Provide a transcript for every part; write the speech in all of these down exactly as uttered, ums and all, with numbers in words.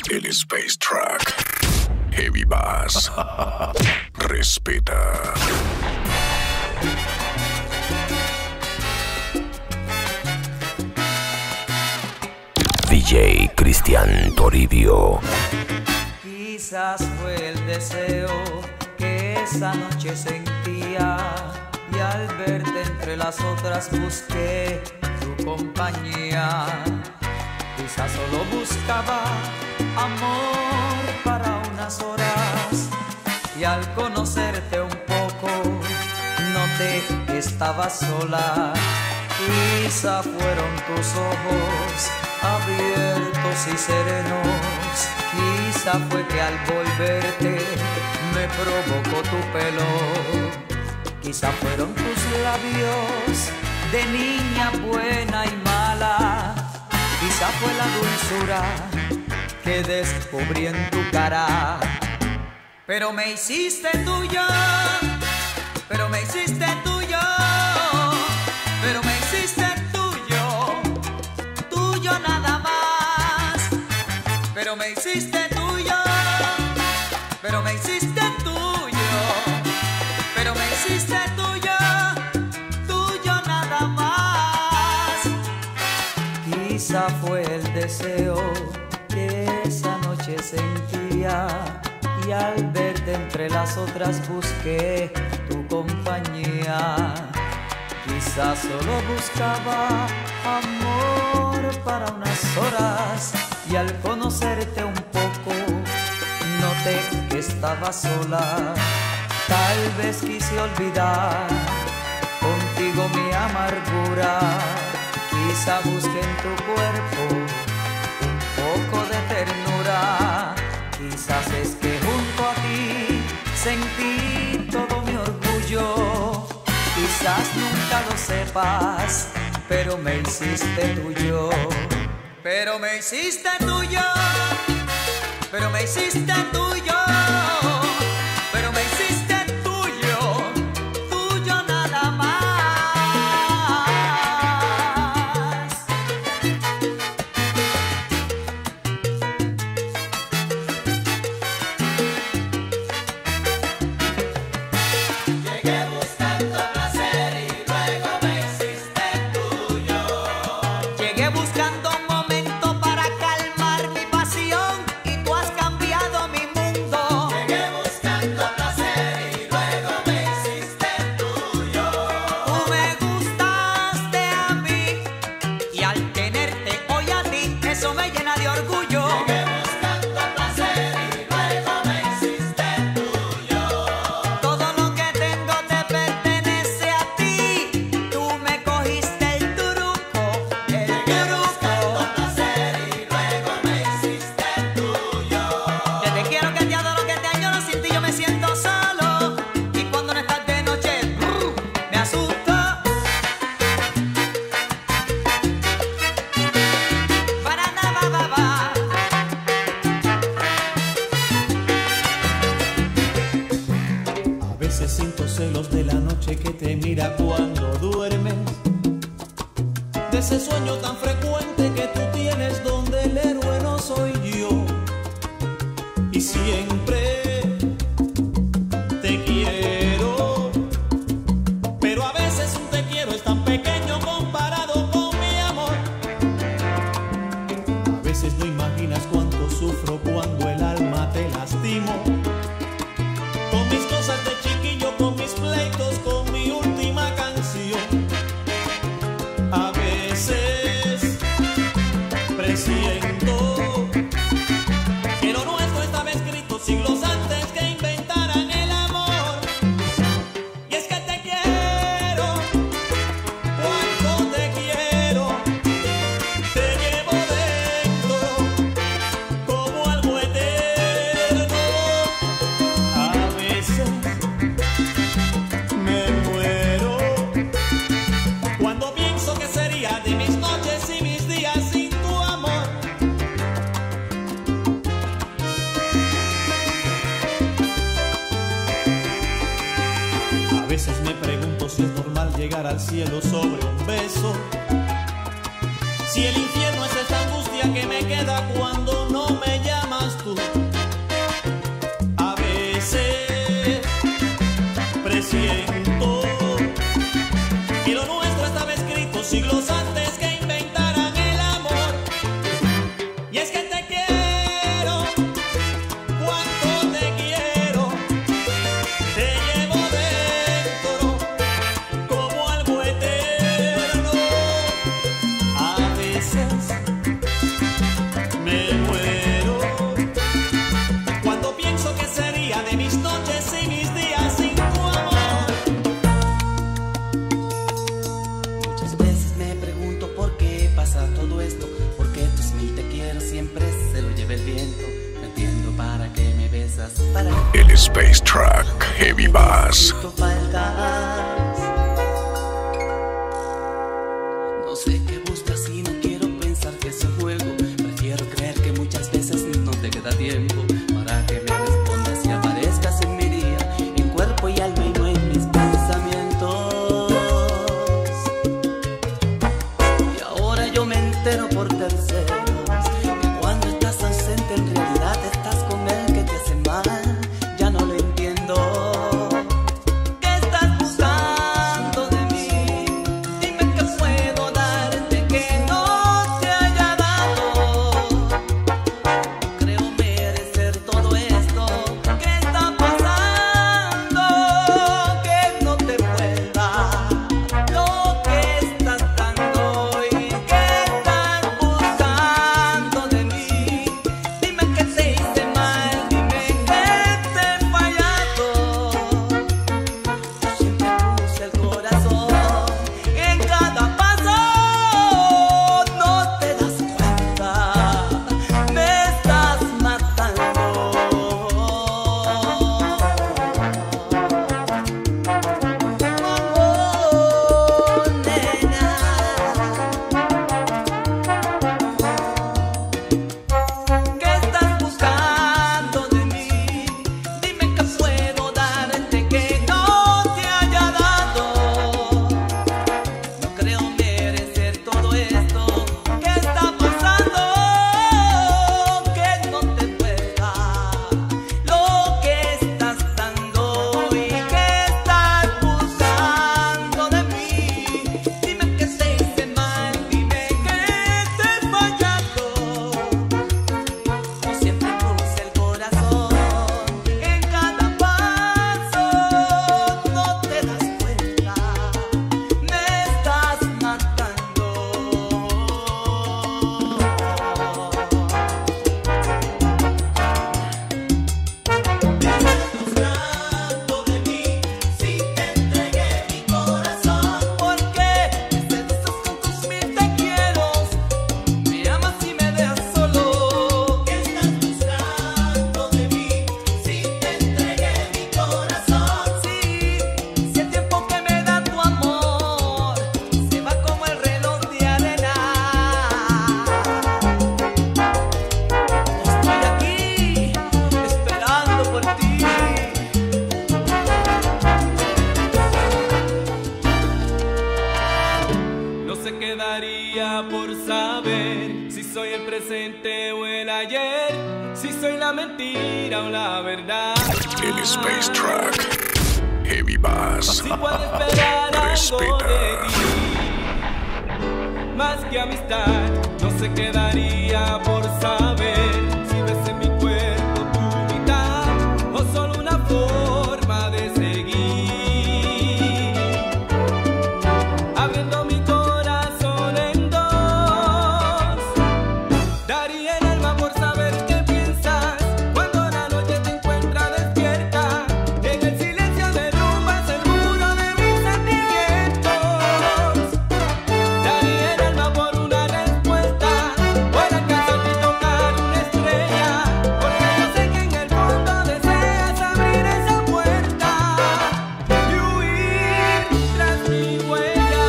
El Space Truck. Heavy Bass. Respeta. D J Cristian Toribio. Quizás fue el deseo que esa noche sentía, y al verte entre las otras busqué tu compañía. Quizás solo buscaba amor para unas horas, y al conocerte un poco noté que estabas sola. Quizá fueron tus ojos abiertos y serenos, quizá fue que al volverte me provocó tu pelo, quizá fueron tus labios de niña buena y mala, quizá fue la dulzura que descubrí en tu cara. Pero me hiciste tuyo, pero me hiciste tuyo, pero me hiciste tuyo, tuyo nada más. Pero me hiciste tuyo, pero me hiciste tuyo, pero me hiciste tuyo, tuyo nada más. Quizá fue el deseo que esa noche sentía, y al verte entre las otras busqué tu compañía. Quizás solo buscaba amor para unas horas, y al conocerte un poco noté que estaba sola. Tal vez quise olvidar contigo mi amargura, quizá busqué en tu cuerpo un poco de ternura. Quizás es que junto a ti sentí todo mi orgullo. Quizás nunca lo sepas, pero me hiciste tuyo. Pero me hiciste tuyo, pero me hiciste tuyo, pero me hiciste tuyo, tuyo nada más. Llegué buscando placer y luego me hiciste tuyo. Llegué buscando un momento para calmar mi pasión, y tú has cambiado mi mundo. Llegué buscando placer y luego me hiciste tuyo. Tú me gustaste a mí, y al tenerte hoy a ti, eso me llena de orgullo. Llegué buscando placer y luego me hiciste tuyo. Todo lo que tengo te pertenece a ti. Tú me cogiste el turuco, el Llegué buscando turuco. placer y luego me hiciste tuyo. Que te quiero, que te adoro, que te añoro, sin ti yo me siento solo. Y cuando no estás de noche, brr, me asusto. Para nada, va, va. A veces siento celos de la noche que te mira cuando duermes, de ese sueño tan frecuente que tú tienes donde el héroe no soy yo. Y siempre te quiero, pero a veces un te quiero es tan pequeño comparado con mi amor. A veces no imaginas cuánto sufro cuando el alma te lastimo, con mis cosas de chiquillo, con mis pleitos, con mi última canción. A veces presiento que lo nuestro estaba escrito siglos antes que inventaran el amor. Y es que te quiero, cuánto te quiero, te llevo dentro como algo eterno. A veces me muero cuando pienso que sería de mis noches y mis días sin tu amor. A veces me pregunto si es normal llegar al cielo sobre un beso, si el infierno es esta angustia que me queda cuando no me llama el viento, me entiendo para que me besas, para El Space Truck Heavy Bass. tú faltas. No sé qué buscas y no quiero pensar que es un juego. Prefiero creer que muchas veces no te queda tiempo para que me respondas y aparezcas en mi día, en cuerpo y alma y no en mis pensamientos. Y ahora yo me entero por terceros que cuando estás ausente en realidad estás con él que te hace mal. Ya no lo entiendo. ¿Qué estás buscando de mí? Dime qué puedo darte que no te haya dado. No creo merecer todo esto. ¿Qué está pasando? Que no te pueda lo que estás dando. ¿Y qué estás buscando de mí? Dime que te hice mal, dime que te he fallado. Yo siempre puse el corazón en cada paso. No te das cuenta, me estás matando. Oh, nena. ¿Qué estás buscando de mí? Dime que puedo darte que no te haya dado. No creo merecer todo esto. ¿Qué está pasando? Que no te pueda lo que estás dando. ¿Y qué estás buscando de mí? Dime que te hice mal, dime que te he fallado. Yo siempre puse el corazón en cada paso. No te das cuenta, me estás matando. Buscando de mí, si te entregué mi corazón. ¿Por qué me seduces con tus mil te quieros? Me amas y me dejas solo. ¿Qué estás buscando de mí? Si te entregué mi corazón. Sí, si el tiempo que me da tu amor se va como el reloj de arena. Estoy aquí esperando por ti. No se quedaría por saber si soy el presente o el ayer, si soy la mentira o la verdad. El Space Truck Heavy Bass. Si puedo esperar algo de Respeta. ti, más que amistad, no se quedaría por saber si ves en mi cuerpo tu mitad o solo una forma de seguir, abriendo mi corazón en dos. Daría el alma por saber qué piensas cuando la noche te encuentra despierta. En el silencio derrumbas el muro de mis sentimientos. Daría el alma por una respuesta, por alcanzar y tocar una estrella, porque yo sé que en el fondo deseas abrir esa puerta y huir tras mi huella.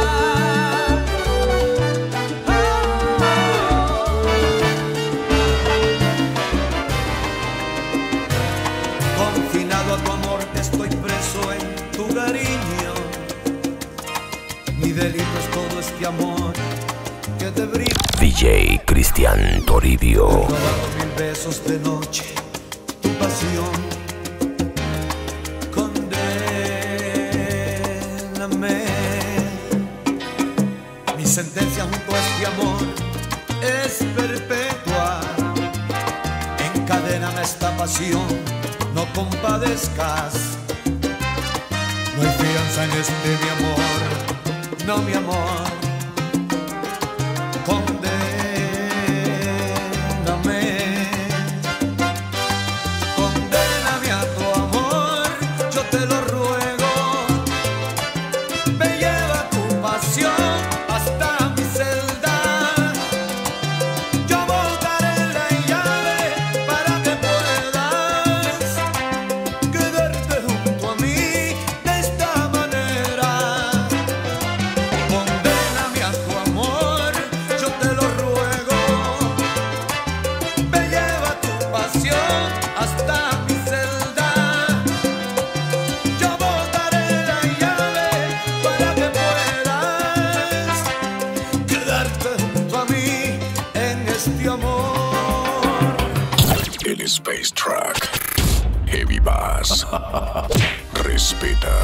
Confinado a tu amor, estoy preso en tu cariño. Mi delito es todo este amor que te brinda. D J Cristian Toribio. Robado mil besos de noche, tu pasión. Condéname. Mi sentencia junto a este amor es perpetua. Encadéname esta pasión, no compadezcas. No hay fianza en este mi amor, no mi amor. Condéname. Condéname a tu amor, yo te lo ruego. Me lleva tu pasión hasta mi celda. Yo botaré la llave Space Truck. Heavy Bass. Respeta.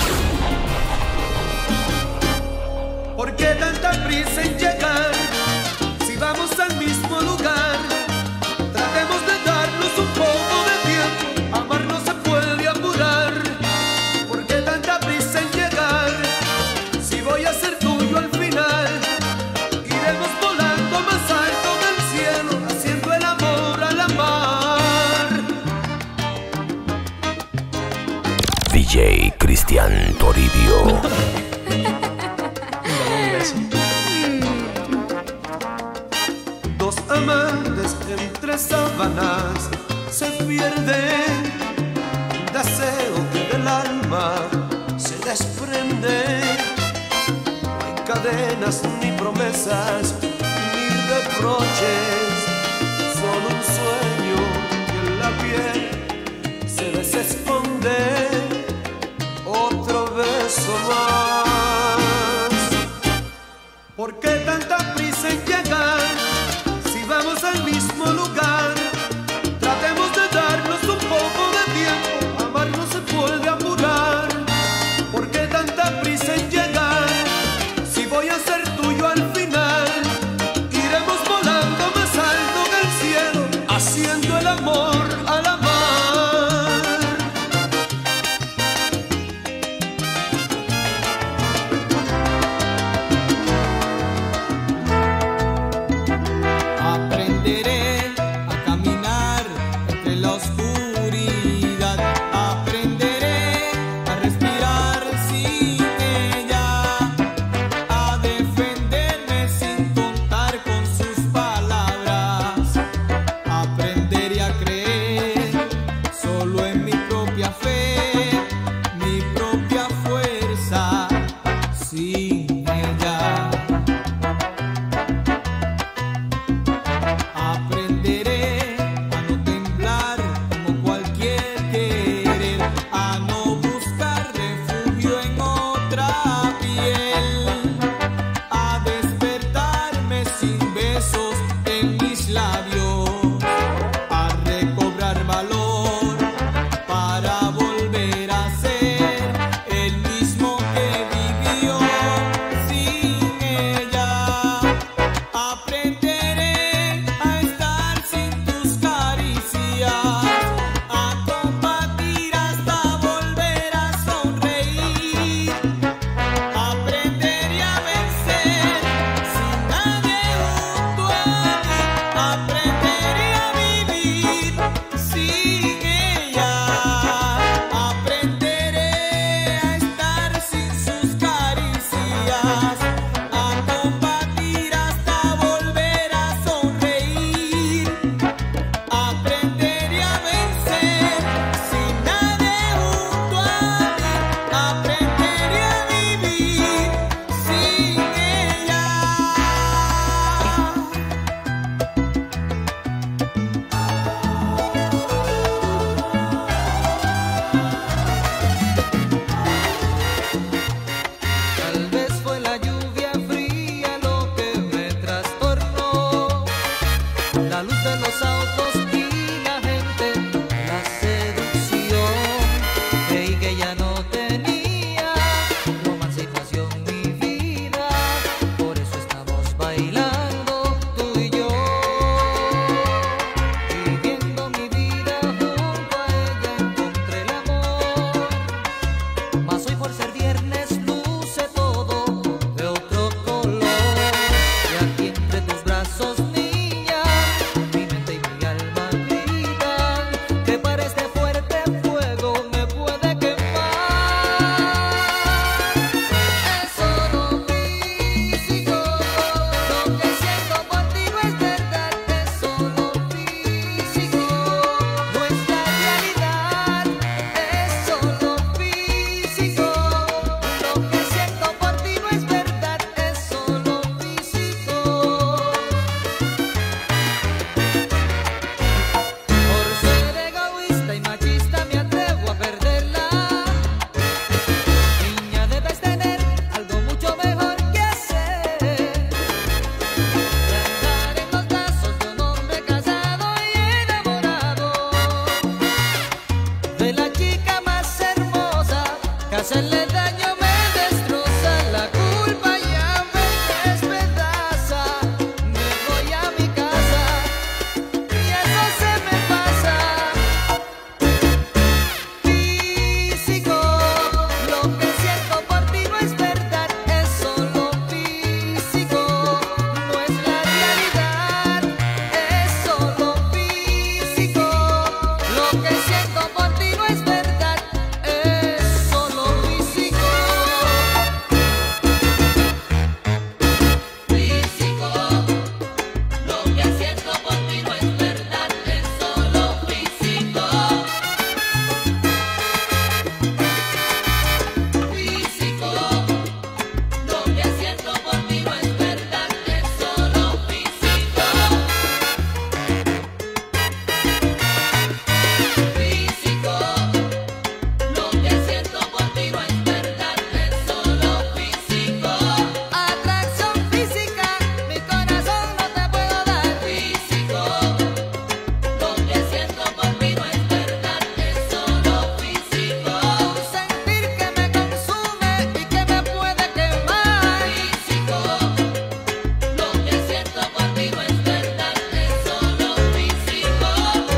¿Por qué tanta prisa en llegar? Si vamos al mismo lugar, tratemos de darnos un poco de tiempo. Amar no se puede apurar. ¿Por qué tanta prisa en llegar? Si voy a ser tuyo al final, iremos volando más alto del cielo, haciendo el amor a la mar. D J Cristian Toribio. Dos amantes entre sábanas se pierden, deseo que del alma se desprende. No hay cadenas ni promesas ni reproches, solo un sueño que en la piel se desesconde. Otro beso más. ¿Por qué tanta prisa en llegar? Si vamos al mismo lugar, tratemos de darnos un poco de tiempo. Amar no se puede apurar. ¿Por qué tanta prisa en llegar? Si voy a ser tuyo al final, iremos volando más alto que el cielo, haciendo el amor a la mar. Aprenderé a caminar entre la oscuridad. Aprenderé a respirar sin ella, a defenderme sin contar con sus palabras. Aprenderé a creer hacerle daño me destroza, la culpa ya me despedaza. Me voy a mi casa y eso se me pasa. Físico, lo que siento por ti no es verdad, es solo físico, no es la realidad, es solo físico. Lo que siento por ti no es verdad, es solo físico. Físico, lo que siento por ti no es verdad, es solo físico. Físico, lo que siento por ti no es verdad, es solo físico. Físico, lo que siento por ti no es verdad, es solo físico. Atracción física, mi corazón no te puedo dar. Físico, lo que siento por ti no es verdad, es solo físico. Sentir que me consume y que me puede quemar. Físico, lo que siento por ti no es verdad, es solo físico.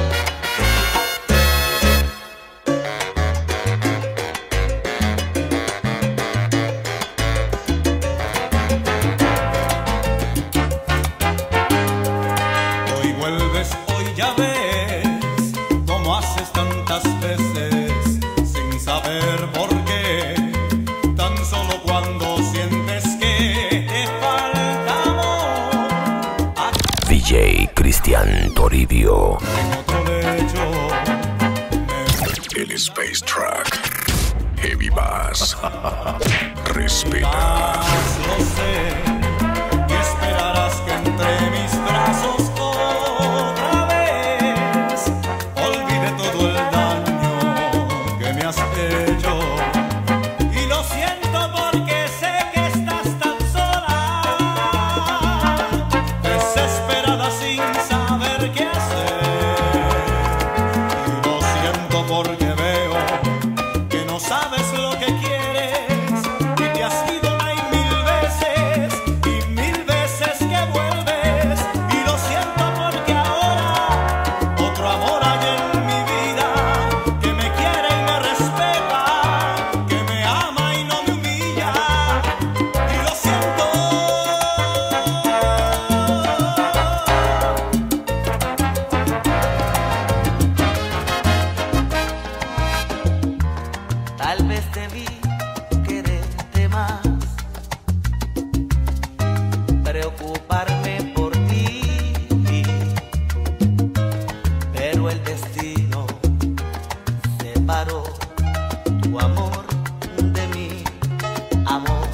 Hoy vuelves, hoy ya ves cómo haces tantas veces sin saber por qué. Tan solo cuando sientes que te falta amor. D J Cristian Toribio. En otro lecho me El Space Truck. Heavy Bass. Respeta. vas, lo sé, y esperarás que entre mis brazos otra vez olvide todo el daño que me has hecho. Y lo siento porque sé que estás tan sola, desesperada sin saber qué hacer. Y lo siento porque veo que no sabes lo que quieres y te has ido una y mil veces y mil veces que vuelves. Y lo siento porque ahora otro amor hay en mi vida que me quiere y me respeta, que me ama y no me humilla. Y lo siento. Tal vez debí quererte más, preocuparme por ti, pero el destino separó tu amor de mi amor.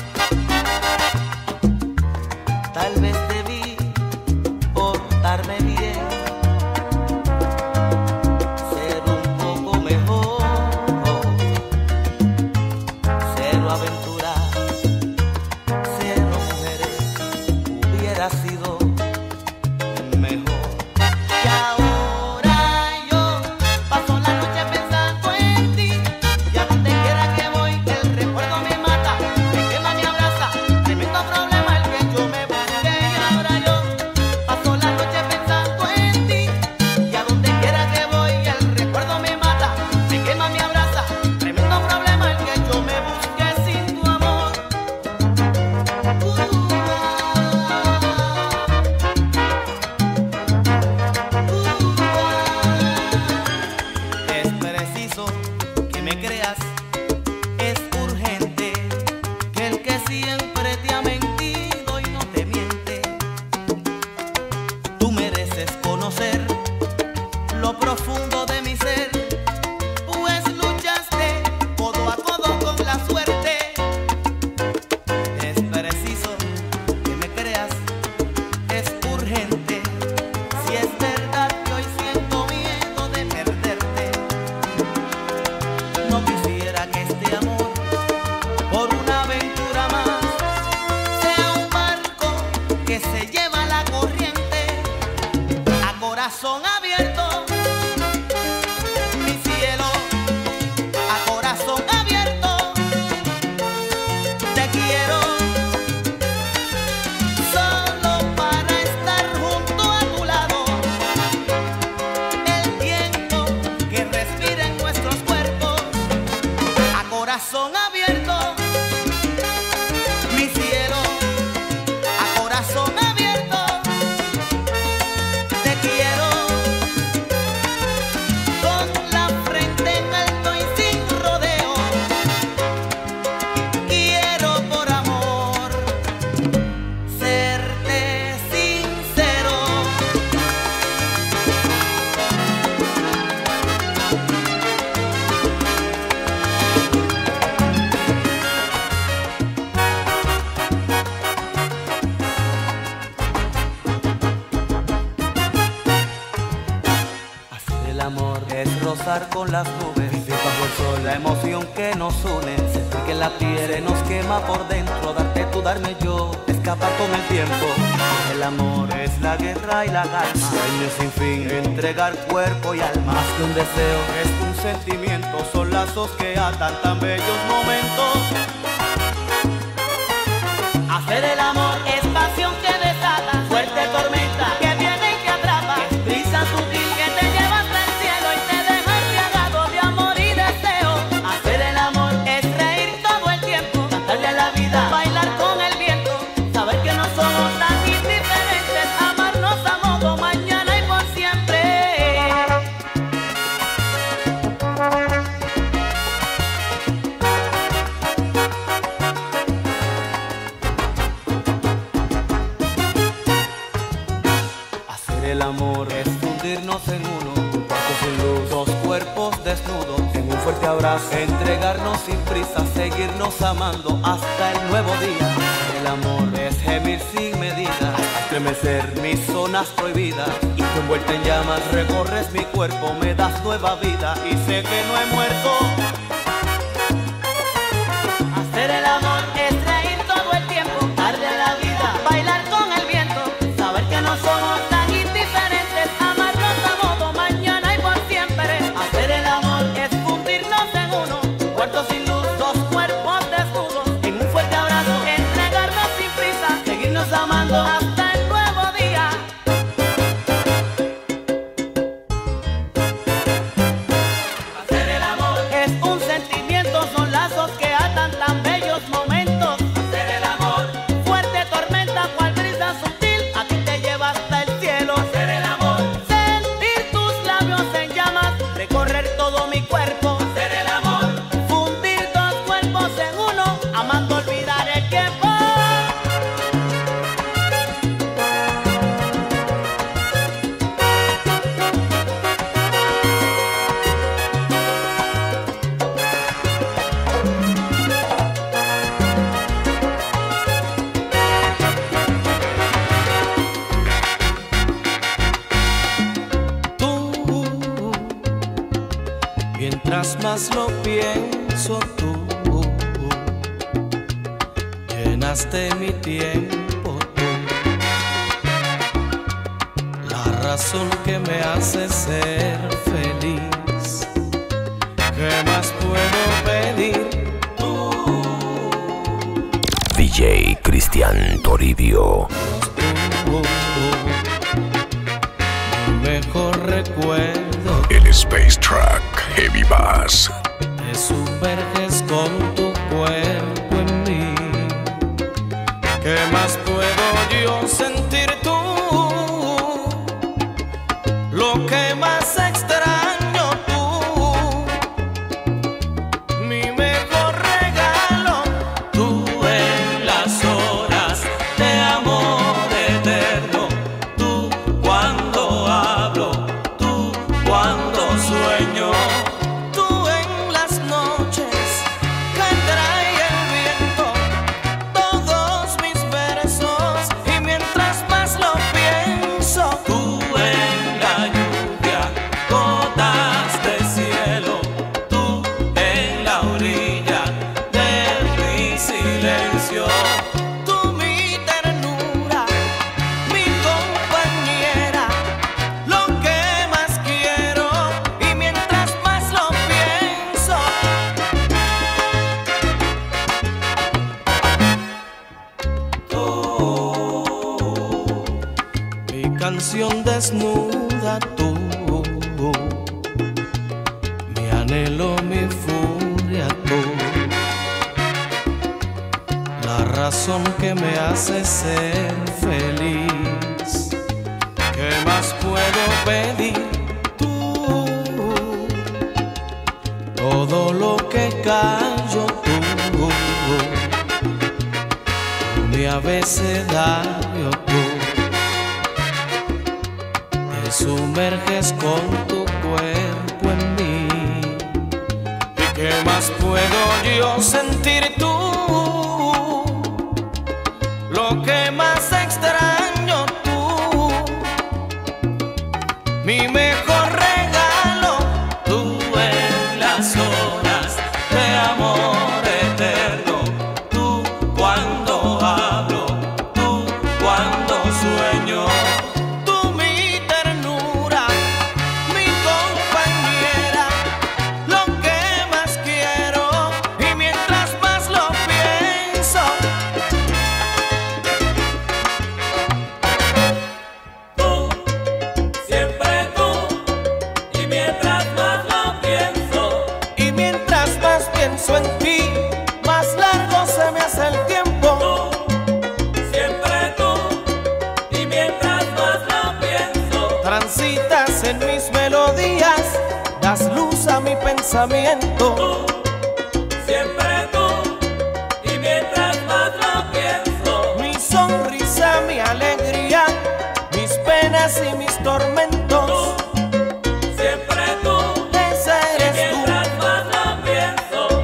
Tal vez debí portarme bien, ser un poco mejor, cero aventuras, cero mujeres, hubiera sido mejor. Y ahora yo paso la noche pensando en ti, y a donde quiera que voy el recuerdo me mata, me quema, me abraza, tremendo problema el que yo me busqué. Y ahora yo paso la noche pensando en ti, y a donde quiera que voy el recuerdo me mata, me quema, me abraza, tremendo problema el que yo me busqué sin tu amor. Uh, Es preciso que me creas, es urgente que el que siempre te ha mentido y no te miente. Tú mereces conocer lo profundo de mi ser, pues luchaste codo a codo con la suerte. Es preciso que me creas, es urgente, si es verdad que hoy siento miedo de perderte. No quisiera que este amor, por una aventura más, sea un barco que se lleva la corriente. A corazón abierto, mi cielo, a corazón abierto, corazón abierto, mi cielo, a corazón abierto, te quiero, con la frente en alto y sin rodeo, quiero por amor serte sincero. El amor es rozar con las nubes, vivir bajo el sol, la emoción que nos une, sentir que la piel se nos quema por dentro, darte tú, darme yo, escapar con el tiempo. El amor es la guerra y la calma, sueño sin fin, entregar cuerpo y alma. Más que un deseo, es un sentimiento, son lazos que atan tan bellos momentos. Hacer el amor es pasión que desata, fuerte tormenta que viene y que atrapa, es brisa sutil que te lleva hasta el cielo y te deja embriagado de amor y deseo. Hacer el amor es reír todo el tiempo, cantarle a la vida, bailar con el viento, saber que no somos tan indiferentes, amarnos a modo mañana y por siempre. El amor es fundirnos en uno, un cuarto sin luz, dos cuerpos desnudos, en un fuerte abrazo, entregarnos sin prisa, seguirnos amando hasta el nuevo día. El amor es gemir sin medida, estremecer mis zonas prohibidas, y tú envuelta en llamas recorres mi cuerpo, me das nueva vida y sé que no he muerto. Hacer el amor es reír todo el tiempo, darle a la vida, bailar con el viento, saber que no somos tan indiferentes, amarnos a modo mañana y por siempre. Hacer el amor es fundirnos en uno, un cuarto sin luz, dos cuerpos desnudos, en un fuerte abrazo, entregarnos sin prisa, seguirnos amando hasta el nuevo día. Hacer el amor es un sentimiento, son lazos que atan tan bellos momentos. Hacer el amor, fuerte tormenta, cual brisa sutil, a ti te lleva hasta el cielo. Hacer el amor, sentir tus labios en llamas, recorrer todo mi cuerpo. Hacer el amor, fundir dos cuerpos en uno, amando olvidar el tiempo. Tú, mientras más lo pienso, tú llenaste mi tiempo, tú, la razón que me hace ser feliz. ¿Qué más puedo pedir? Tú, D J Cristian Toribio. tú, mi mejor recuerdo. El Space Truck Heavy Bass. Te sumerges con tu cuerpo en mí. ¿Qué más puedo yo sentir tú? Lo que más extraño tú, mi mejor regalo, tú en las horas de amor eterno, tú cuando hablo, tú cuando sueño, tú en las noches que trae el viento todos mis versos, y mientras más lo pienso, tú en la lluvia, gotas de cielo, tú en la orilla de mi silencio, tú mi ternura, mi compañera, lo que más quiero, y mientras más lo pienso, tú, mi canción desnuda, tú, mi anhelo, mi furia, tú. corazón que me hace ser feliz. ¿Qué más puedo pedir? Tú, todo lo que callo tú, mi abecedario tú, te sumerges con tu cuerpo en mí. ¿Y qué más puedo yo sentir tú? Lo que más extraño tú, mi mejor regalo, tú en las horas de amor eterno, tú cuando hablo, tú cuando sueño, tú mi ternura, mi compañera, lo que más quiero, y mientras más lo pienso, Tú, siempre tú, y mientras más lo pienso, y mientras más pienso en ti, más largo se me hace el tiempo. tú, siempre tú, y mientras más lo pienso, Transitas en mis melodías, das luz a mi pensamiento. tú, siempre tú, y mientras más lo pienso, Mi sonrisa, mi alegría, mis penas y mis tormentos, siempre tú, ese y eres tú. mientras más lo pienso.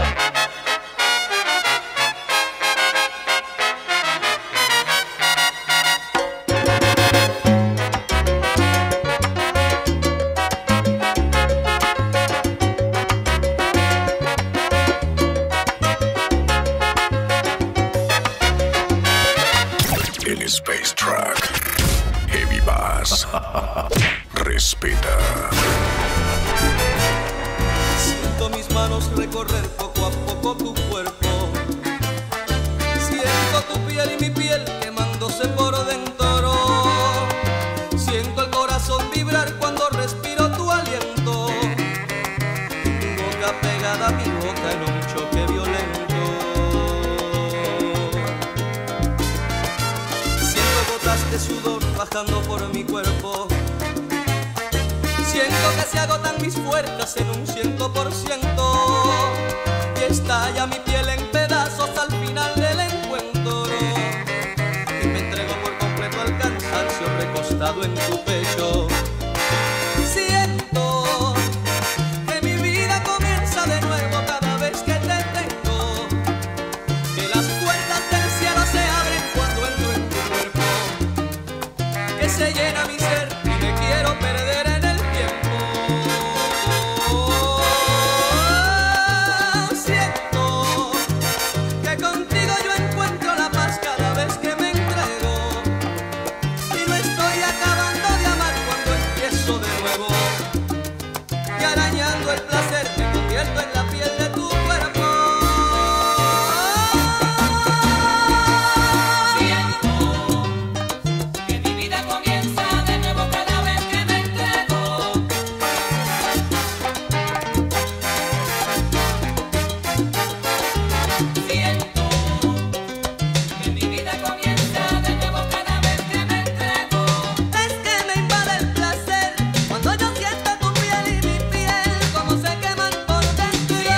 El Space Truck. Heavy Bass. Respeta. Siento mis manos recorrer poco a poco tu cuerpo. Siento tu piel y mi piel quemándose por dentro. Siento el corazón vibrar cuando respiro tu aliento. Tu boca pegada a mi boca en un choque violento. Siento gotas de sudor bajando por mi cuerpo. Siento que se agotan mis fuerzas en un ciento por ciento. Y estalla mi piel en pedazos al final del encuentro. Y me entrego por completo al cansancio recostado en tu pecho. Siento que mi vida comienza de nuevo cada vez que te tengo. Que las puertas del cielo se abren cuando entro en tu cuerpo. Que se llena mi ser y me quiero perder en el tiempo. Siento que contigo yo encuentro la paz cada vez que me entrego. Y no estoy acabando de amar cuando empiezo de nuevo. Y arañando el placer me convierto en la piel de tu cuerpo. Siento que mi vida comienza de nuevo cada vez que me entrego. Siento que mi vida comienza de nuevo cada vez que me entrego. Es que me invade el placer cuando yo siento tu piel y mi piel como se queman por dentro.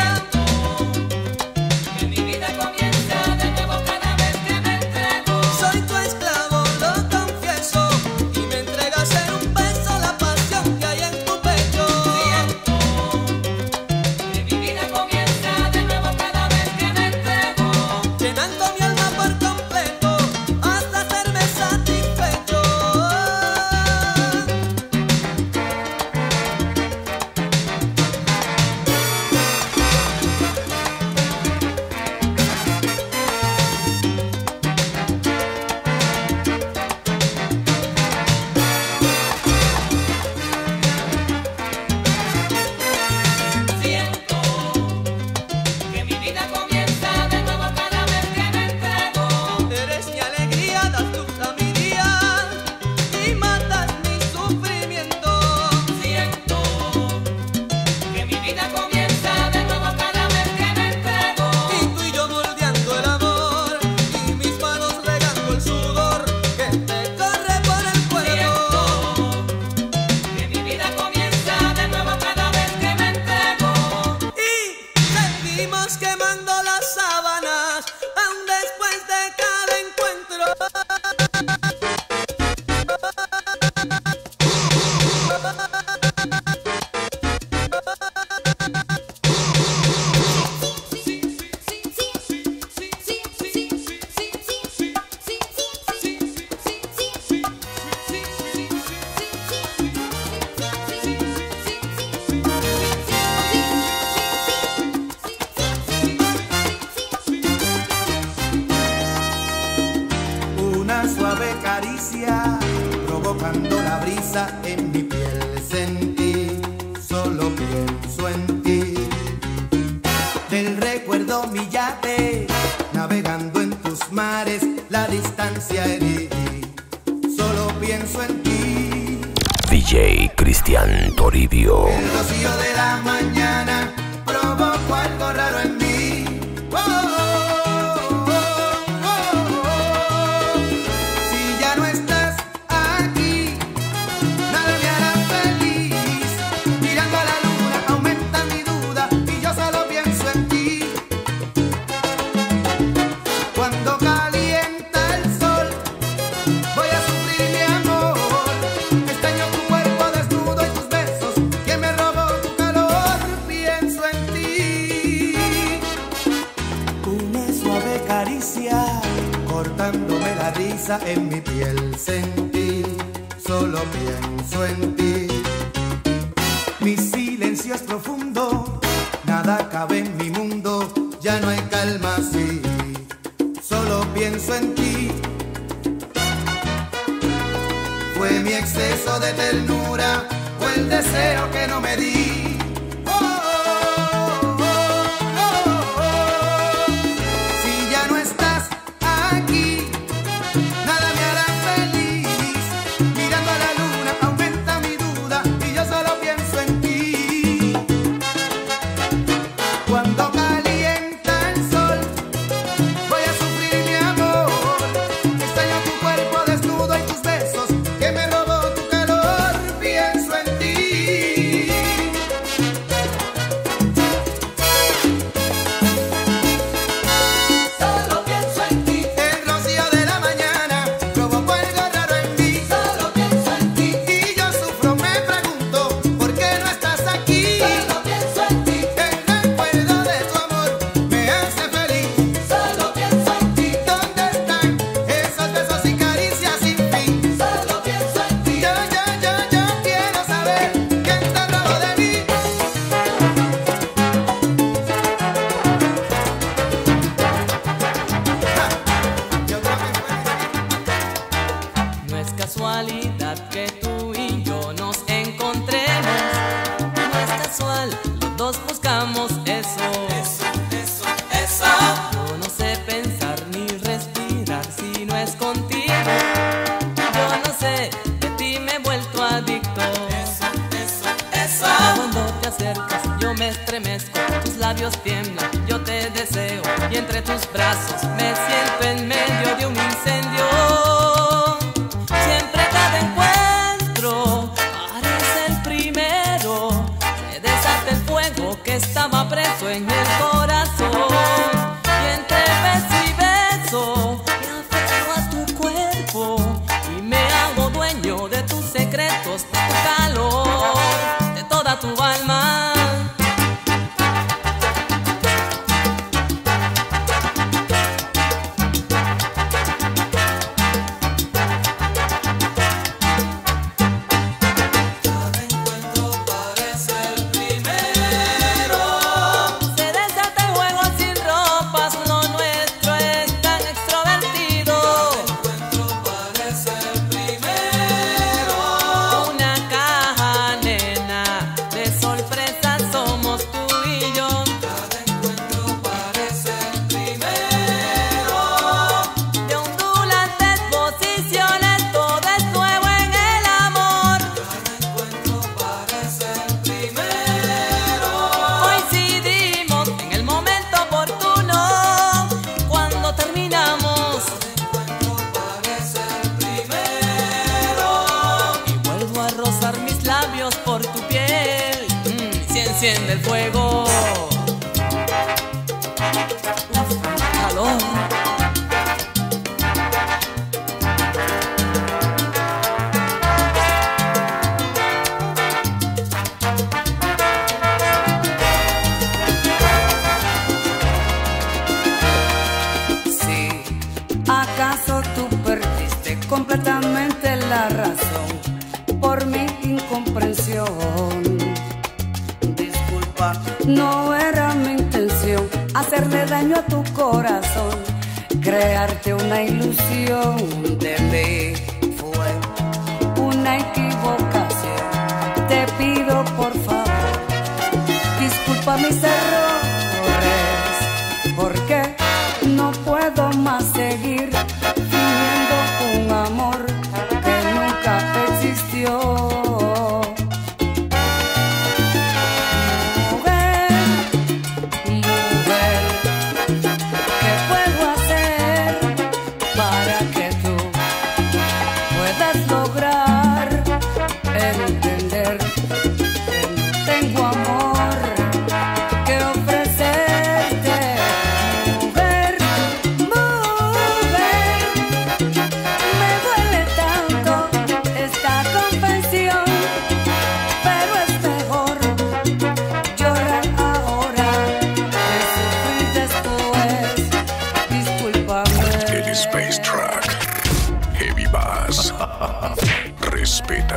mojando la brisa en mi piel sentí, solo pienso en ti. Del recuerdo mi yate, navegando en tus mares, la distancia herí, solo pienso en ti. D J Cristian Toribio. El rocío de la mañana provocó algo raro en mí. Oh, oh, oh, oh, oh. Si ya no estás aquí, nada me hará feliz. Mirando a la luna aumenta mi duda y yo solo pienso en ti. Cuando calienta el sol, voy a sufrir mi amor. Extraño tu cuerpo desnudo y tus besos, que me robó tu calor. Pienso en ti. Una suave caricia, cortándome la risa en mi piel sentí, solo pienso en ti. Mi silencio es profundo, nada cabe en mi mundo, ya no hay calma así, solo pienso en ti. Fue mi exceso de ternura o el deseo que no me di. Oh, oh, oh, oh, oh. Si ya no estás aquí, nada me hará feliz. Mirando a la luna aumenta mi duda y yo solo pienso en ti. Cuando calienta el sol, voy a sufrir mi amor. Extraño tu cuerpo desnudo y tus besos, que me robó tu calor. Pienso en ti. Solo pienso en ti, El rocío de la mañana provocó algo raro en mí. solo pienso en ti, Y yo sufro, me pregunto, ¿por qué no estás aquí? solo pienso en ti, El recuerdo de tu amor me hace feliz. solo pienso en ti, ¿Dónde están esos besos y caricias sin fin? solo pienso en ti. Yo, yo, yo, yo quiero saber quién te robó de mí. Ja, yo creo que fue. No es casualidad que tú y yo nos encontremos. No es casual, los dos buscamos eso. Eso, eso, eso. Yo no sé pensar ni respirar si no es contigo. Yo no sé, de ti me he vuelto adicto. Eso, eso, eso. Cuando te acercas yo me estremezco, tus labios tiemblan, yo te deseo y entre tus brazos me siento en medio de un incendio. Siempre cada encuentro parece el primero, se desata el fuego que estaba preso en el corazón. Y entre beso y beso me aferro a tu cuerpo y me hago dueño de tus secretos, de tu calor, de toda tu alma. Se desata el juego sin ropas, lo nuestro es tan extrovertido. Una caja, nena, de sorpresas somos tú y yo. De ondulantes posiciones, todo es nuevo en el amor. Coincidimos en el momento oportuno, cuando terminamos. Y vuelvo a rozar mis labios por tu piel. Mm, se enciende el fuego. Uf, calor. Sí, ¿acaso tú perdiste completamente la razón por mi incomprensión? Disculpa, no era mi intención hacerle daño a tu corazón, crearte una ilusión de mí. Fue un mis errores, porque no puedo más seguir fingiendo un amor que nunca existió. Respeta.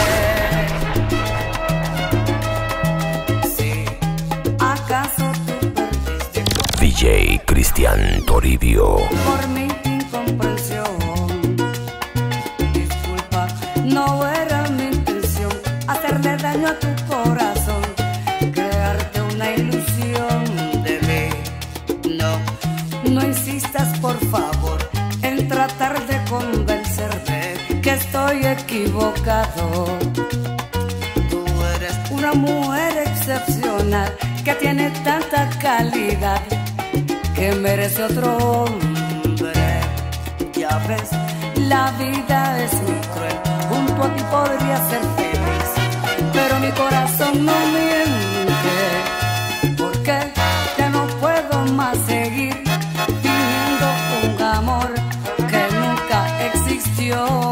Si acaso tú perdiste D J Cristian Toribio. por mi incomprensión, disculpa, no era mi intención hacerle daño a tu corazón, crearte una ilusión de mí. No, no insistas por favor en tratar de convencerme que estoy equivocado. Tú eres una mujer excepcional que tiene tanta calidad que merece otro hombre. Ya ves, la vida es muy cruel, junto a ti podría ser feliz, pero mi corazón no miente, porque ya no puedo más seguir fingiendo un amor que nunca existió.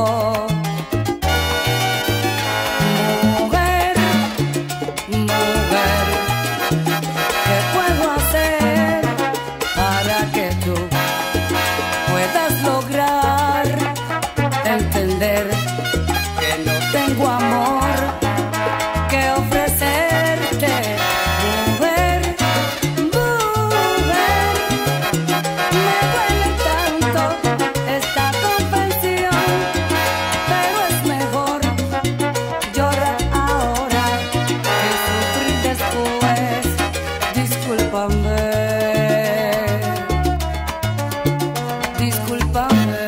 Que no tengo amor que ofrecerte, mujer, mujer. Me duele tanto esta confesión, pero es mejor llorar ahora que sufrir después. Discúlpame, discúlpame.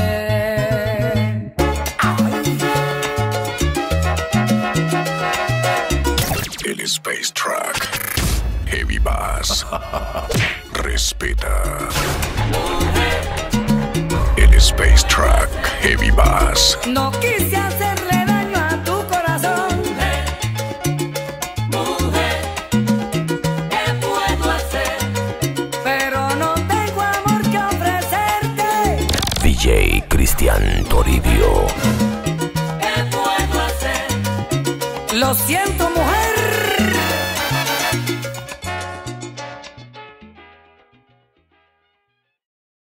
Space Truck, Heavy Bass, respeta. El Space Truck, Heavy Bass. No quise hacerle daño a tu corazón. Mujer, ¿qué puedo hacer? Pero no tengo amor que ofrecerte. D J Cristian Toribio. ¿Qué puedo hacer? Lo siento, mujer.